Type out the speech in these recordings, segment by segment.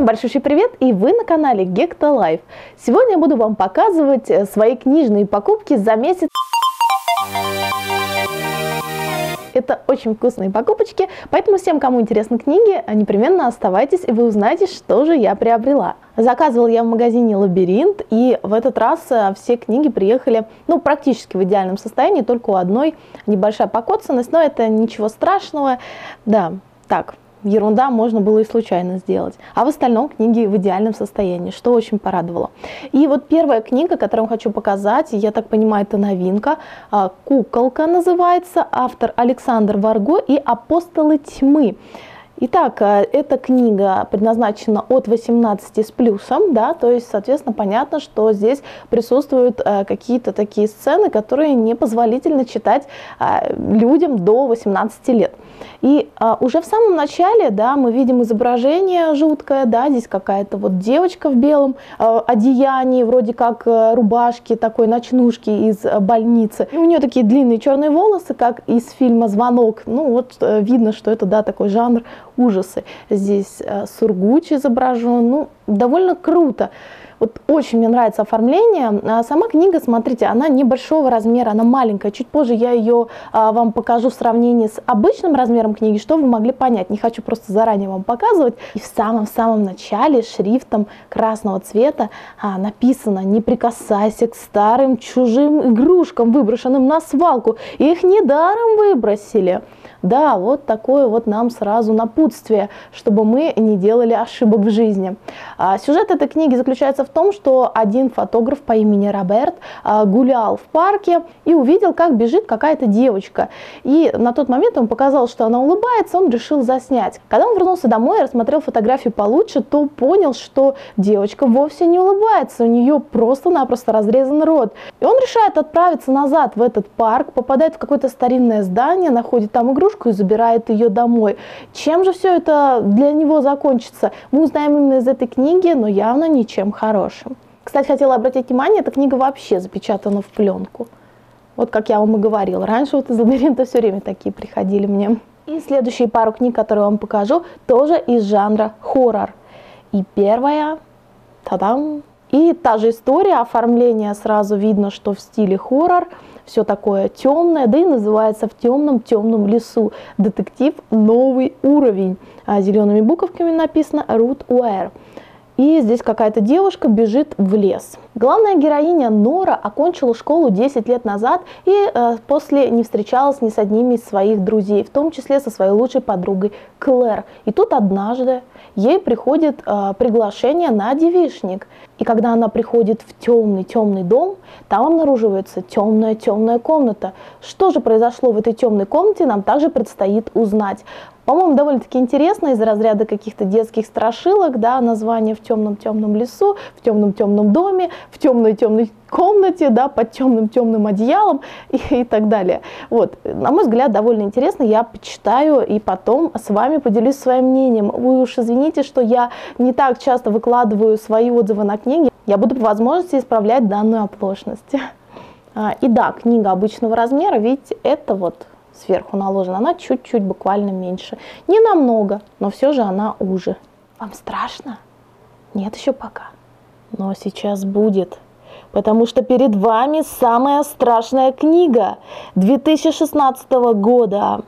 Всем большущий привет, и вы на канале Gecko Life. Сегодня я буду вам показывать свои книжные покупки за месяц. Это очень вкусные покупочки, поэтому всем, кому интересны книги, непременно оставайтесь, и вы узнаете, что же я приобрела. Заказывала я в магазине «Лабиринт», и в этот раз все книги приехали, практически в идеальном состоянии, только у одной небольшая покоцанность, но это ничего страшного, да, так. Ерунда, можно было и случайно сделать. А в остальном книги в идеальном состоянии, что очень порадовало. И вот первая книга, которую хочу показать, я так понимаю, это новинка. «Куколка» называется, автор Александр Варго и «Апостолы тьмы». Итак, эта книга предназначена от 18 с плюсом, да, то есть, соответственно, понятно, что здесь присутствуют какие-то такие сцены, которые непозволительно читать людям до 18 лет. И уже в самом начале, да, мы видим изображение жуткое, да, здесь какая-то вот девочка в белом одеянии, вроде как рубашки, такой ночнушки из больницы. И у нее такие длинные черные волосы, как из фильма «Звонок». Ну вот видно, что это, да, такой жанр ужасы. Здесь Сургуч изображен, довольно круто. Вот очень мне нравится оформление. Сама книга, смотрите, она небольшого размера, она маленькая. Чуть позже я ее вам покажу в сравнении с обычным размером книги, что вы могли понять. Не хочу просто заранее вам показывать. И в самом начале шрифтом красного цвета написано: «Не прикасайся к старым чужим игрушкам, выброшенным на свалку. Их недаром выбросили». Да, вот такое вот нам сразу напутствие, чтобы мы не делали ошибок в жизни. Сюжет этой книги заключается в том, что один фотограф по имени Роберт гулял в парке и увидел, как бежит какая-то девочка. И на тот момент ему показалось, что она улыбается, он решил заснять. Когда он вернулся домой и рассмотрел фотографию получше, то понял, что девочка вовсе не улыбается, у нее просто-напросто разрезан рот. И он решает отправиться назад в этот парк, попадает в какое-то старинное здание, находит там игрушку и забирает ее домой. Чем же все это для него закончится, мы узнаем именно из этой книги, но явно ничем хорошим. Кстати, хотела обратить внимание, эта книга вообще запечатана в пленку. Вот как я вам и говорила, раньше вот из «Лабиринта» все время такие приходили мне. И следующие пару книг, которые я вам покажу, тоже из жанра хоррор. И первая, та-дам! И та же история, оформление сразу видно, что в стиле хоррор, все такое темное, да и называется «В темном лесу». Детектив «Новый уровень». Зелеными буковками написано «Рут Уэр». И здесь какая-то девушка бежит в лес. Главная героиня Нора окончила школу 10 лет назад и после не встречалась ни с одним из своих друзей, в том числе со своей лучшей подругой Клэр. И тут однажды ей приходит приглашение на девичник. И когда она приходит в темный дом, там обнаруживается темная комната. Что же произошло в этой темной комнате, нам также предстоит узнать. По-моему, довольно-таки интересно, из разряда каких-то детских страшилок, да, название «В темном лесу», «В темном доме», «В темной комнате», да, под темным одеялом и так далее. Вот, на мой взгляд, довольно интересно, я почитаю и потом с вами поделюсь своим мнением. Вы уж извините, что я не так часто выкладываю свои отзывы на книги, я буду по возможности исправлять данную оплошность. И да, книга обычного размера, видите, это вот сверху наложена, она чуть-чуть буквально меньше. Не намного, но все же она уже. Вам страшно? Нет еще пока. Но сейчас будет. Потому что перед вами самая страшная книга 2016 года.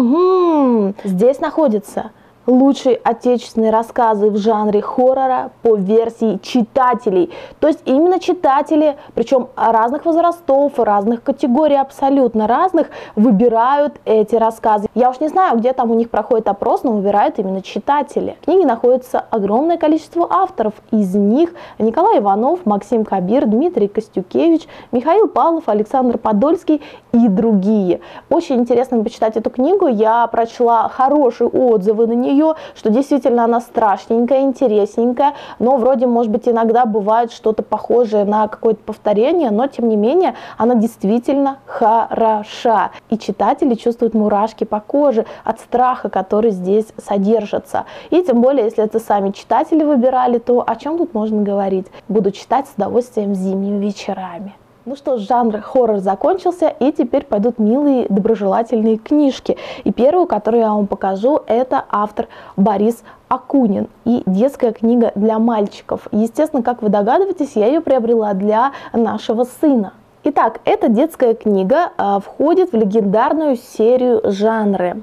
Здесь находится лучшие отечественные рассказы в жанре хоррора по версии читателей. То есть именно читатели, причем разных возрастов, разных категорий, абсолютно разных, выбирают эти рассказы. Я уж не знаю, где там у них проходит опрос, но выбирают именно читатели. В книге находится огромное количество авторов. Из них Николай Иванов, Максим Кабир, Дмитрий Костюкевич, Михаил Павлов, Александр Подольский и другие. Очень интересно почитать эту книгу. Я прочла хорошие отзывы на нее, что действительно она страшненькая, интересненькая, но вроде, может быть, иногда бывает что-то похожее на какое-то повторение, но тем не менее она действительно хороша. И читатели чувствуют мурашки по коже от страха, который здесь содержится. И тем более, если это сами читатели выбирали, то о чем тут можно говорить? Буду читать с удовольствием зимними вечерами. Ну что ж, жанр хоррор закончился, и теперь пойдут милые доброжелательные книжки. И первую, которую я вам покажу, это автор Борис Акунин и детская книга для мальчиков. Естественно, как вы догадываетесь, я ее приобрела для нашего сына. Итак, эта детская книга входит в легендарную серию «Жанры»,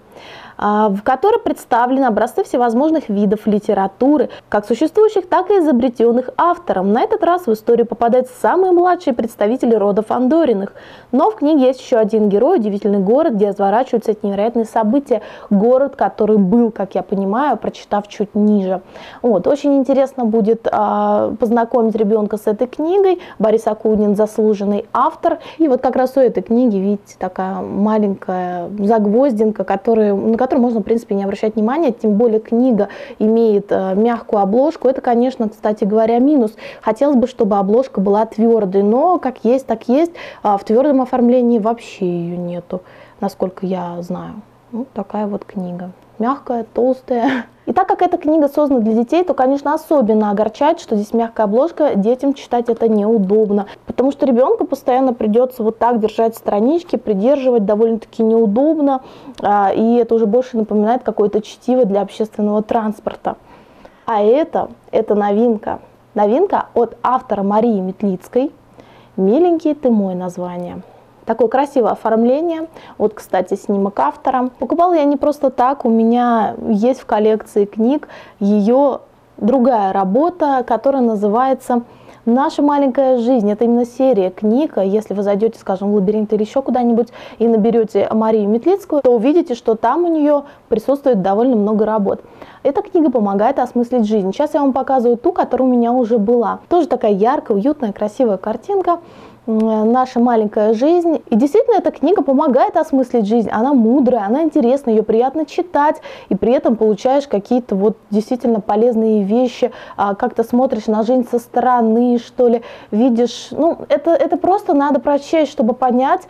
в которой представлены образцы всевозможных видов литературы, как существующих, так и изобретенных автором. На этот раз в историю попадают самые младшие представители рода Фандориных. Но в книге есть еще один герой, удивительный город, где разворачиваются эти невероятные события. Город, который был, как я понимаю, прочитав чуть ниже. Вот. Очень интересно будет познакомить ребенка с этой книгой. Борис Акунин — заслуженный автор. И вот как раз у этой книги, видите, такая маленькая загвоздинка, на которую можно, в принципе, не обращать внимания, тем более книга имеет мягкую обложку. Это, конечно, кстати говоря, минус. Хотелось бы, чтобы обложка была твердой, но как есть, так есть. В твердом оформлении вообще ее нету, насколько я знаю. Вот такая вот книга. Мягкая, толстая. И так как эта книга создана для детей, то, конечно, особенно огорчает, что здесь мягкая обложка, детям читать это неудобно. Потому что ребенку постоянно придется вот так держать странички, придерживать довольно-таки неудобно. И это уже больше напоминает какое-то чтиво для общественного транспорта. А это новинка. Новинка от автора Марии Метлицкой. «Миленький ты мой» название. Такое красивое оформление. Вот, кстати, снимок автора. Покупала я не просто так. У меня есть в коллекции книг ее другая работа, которая называется «Наша маленькая жизнь». Это именно серия книг. Если вы зайдете, скажем, в «Лабиринт» или еще куда-нибудь и наберете Марию Метлицкую, то увидите, что там у нее присутствует довольно много работ. Эта книга помогает осмыслить жизнь. Сейчас я вам показываю ту, которая у меня уже была. Тоже такая яркая, уютная, красивая картинка. «Наша маленькая жизнь». И действительно, эта книга помогает осмыслить жизнь. Она мудрая, она интересная, ее приятно читать, и при этом получаешь какие-то вот действительно полезные вещи, как-то смотришь на жизнь со стороны, что ли, видишь. Ну, это просто надо прочесть, чтобы понять,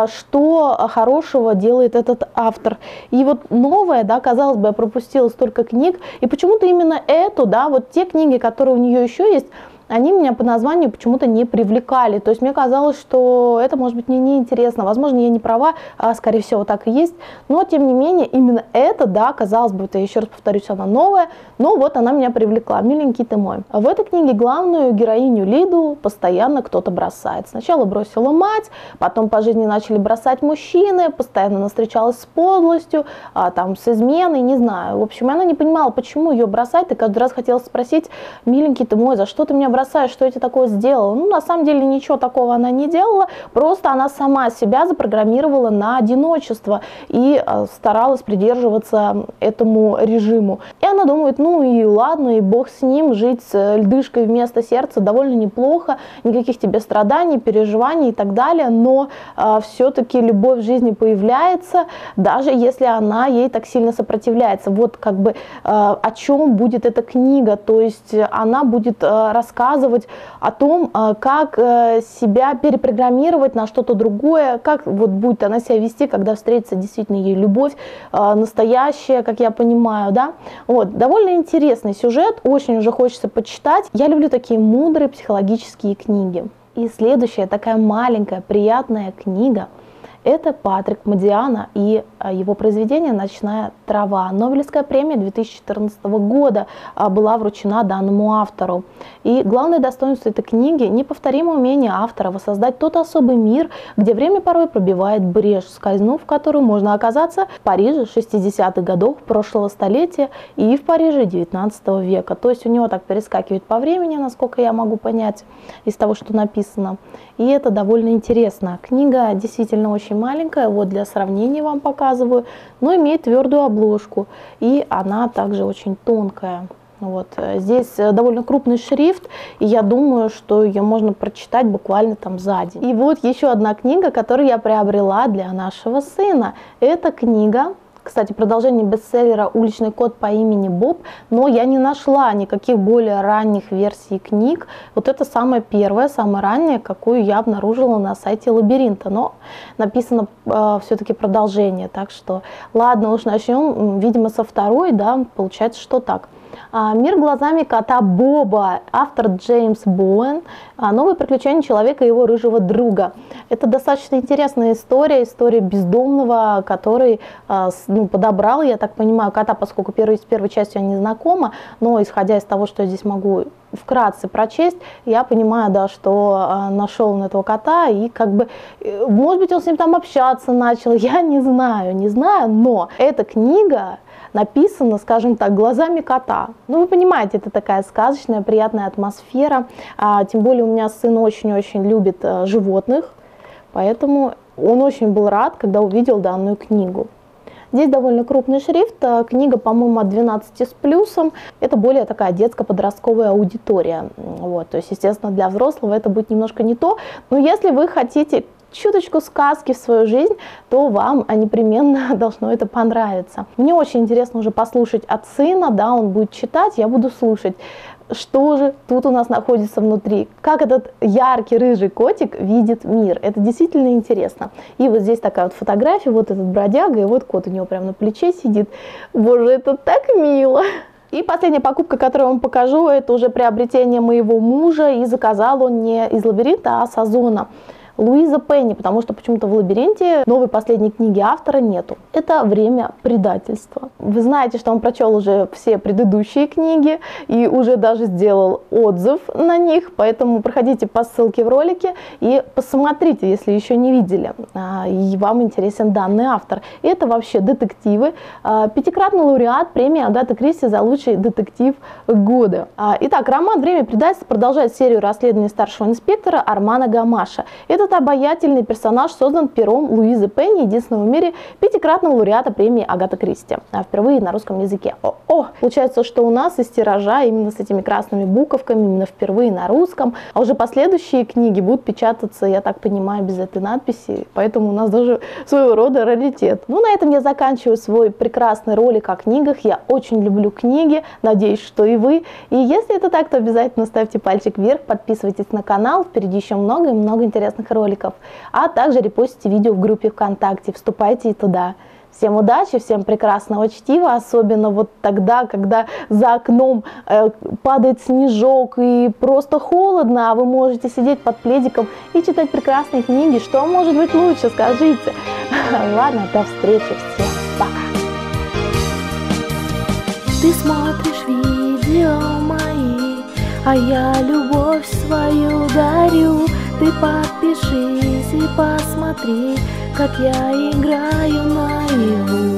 что хорошего делает этот автор. И вот новое, да, казалось бы, я пропустила столько книг, и почему-то именно эту, да, вот те книги, которые у нее еще есть, они меня по названию почему-то не привлекали. То есть мне казалось, что это может быть мне неинтересно. Возможно, я не права, скорее всего, так и есть. Но, тем не менее, именно это, да, казалось бы, это, еще раз повторюсь, она новая, но вот она меня привлекла. «Миленький ты мой». В этой книге главную героиню Лиду постоянно кто-то бросает. Сначала бросила мать, потом по жизни начали бросать мужчины, постоянно она встречалась с подлостью, там, с изменой, не знаю. В общем, она не понимала, почему ее бросать, и каждый раз хотела спросить: «Миленький ты мой, за что ты меня бросаешь, что я тебе такое сделала?» Ну, на самом деле, ничего такого она не делала, просто она сама себя запрограммировала на одиночество и старалась придерживаться этому режиму. И она думает, ну и ладно, и бог с ним, жить с льдышкой вместо сердца довольно неплохо, никаких тебе страданий, переживаний и так далее, но все-таки любовь в жизни появляется, даже если она ей так сильно сопротивляется. Вот как бы о чем будет эта книга, то есть она будет рассказывать о том, как себя перепрограммировать на что-то другое, как вот будет она себя вести, когда встретится действительно ей любовь настоящая, как я понимаю, да. Вот, довольно интересный сюжет, очень уже хочется почитать. Я люблю такие мудрые психологические книги. И следующая такая маленькая приятная книга — это Патрик Модиано и его произведение «Ночная трава». Нобелевская премия 2014 года была вручена данному автору. И главное достоинство этой книги — неповторимое умение автора воссоздать тот особый мир, где время порой пробивает брешь, скользнув в которую можно оказаться в Париже 60-х годов прошлого столетия и в Париже 19 века. То есть у него так перескакивает по времени, насколько я могу понять из того, что написано. И это довольно интересно. Книга действительно очень маленькая, вот для сравнения вам показываю, но имеет твердую обложку, и она также очень тонкая. Вот. Здесь довольно крупный шрифт, и я думаю, что ее можно прочитать буквально там за день. И вот еще одна книга, которую я приобрела для нашего сына. Это книга, кстати, продолжение бестселлера «Уличный кот по имени Боб», но я не нашла никаких более ранних версий книг. Вот это самая первая, самая ранняя, какую я обнаружила на сайте «Лабиринта», но написано все-таки продолжение, так что ладно, уж начнем, видимо, со второй, да, получается, что так. «Мир глазами кота Боба», автор Джеймс Боуэн, «Новые приключения человека и его рыжего друга». Это достаточно интересная история, история бездомного, который подобрал, я так понимаю, кота, поскольку с первой частью я не знакома, но исходя из того, что я здесь могу вкратце прочесть, я понимаю, да, что нашел он этого кота, и как бы, может быть, он с ним там общаться начал, я не знаю, но эта книга написана, скажем так, глазами кота. Ну, вы понимаете, это такая сказочная, приятная атмосфера, тем более у меня сын очень-очень любит животных, поэтому он очень был рад, когда увидел данную книгу. Здесь довольно крупный шрифт, книга, по-моему, от 12 с плюсом. Это более такая детско-подростковая аудитория. Вот, то есть, естественно, для взрослого это будет немножко не то. Но если вы хотите чуточку сказки в свою жизнь, то вам непременно должно это понравиться. Мне очень интересно уже послушать от сына, да, он будет читать, я буду слушать, что же тут у нас находится внутри, как этот яркий рыжий котик видит мир. Это действительно интересно. И вот здесь такая вот фотография, вот этот бродяга, и вот кот у него прямо на плече сидит. Боже, это так мило! И последняя покупка, которую я вам покажу, это уже приобретение моего мужа, и заказал он не из «Лабиринта», а с Озона. Луиза Пенни, потому что почему-то в «Лабиринте» новой последней книги автора нету. Это «Время предательства». Вы знаете, что он прочел уже все предыдущие книги и уже даже сделал отзыв на них, поэтому проходите по ссылке в ролике и посмотрите, если еще не видели, и вам интересен данный автор. Это вообще детективы. 5-кратный лауреат премии Агаты Кристи за лучший детектив года. Итак, роман «Время предательства» продолжает серию расследований старшего инспектора Армана Гамаша. Этот обаятельный персонаж создан пером Луизы Пенни, единственного в мире 5-кратного лауреата премии Агата Кристи, впервые на русском языке. Получается, что у нас из тиража именно с этими красными буковками, именно впервые на русском, а уже последующие книги будут печататься, я так понимаю, без этой надписи, поэтому у нас даже своего рода раритет. Ну, на этом я заканчиваю свой прекрасный ролик о книгах. Я очень люблю книги, надеюсь, что и вы. И если это так, то обязательно ставьте пальчик вверх, подписывайтесь на канал, впереди еще много и много интересных роликов, а также репостите видео в группе ВКонтакте, вступайте и туда. Всем удачи, всем прекрасного чтива, особенно вот тогда, когда за окном падает снежок и просто холодно, а вы можете сидеть под пледиком и читать прекрасные книги. Что может быть лучше, скажите? Ладно, до встречи, всем пока! Ты смотришь видео мои, а я любовь свою дарю. Ты подпишись и посмотри, как я играю наяву.